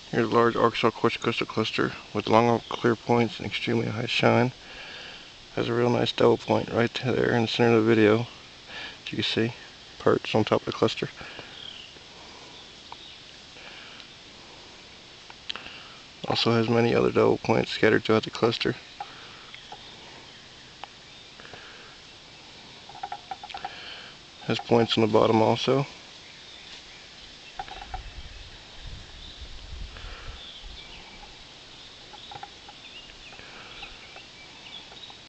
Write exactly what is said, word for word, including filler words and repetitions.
Here's a large Arkansas quartz crystal cluster with long clear points and extremely high shine. Has a real nice double point right there in the center of the video. As you can see, perched on top of the cluster. Also has many other double points scattered throughout the cluster. Has points on the bottom also.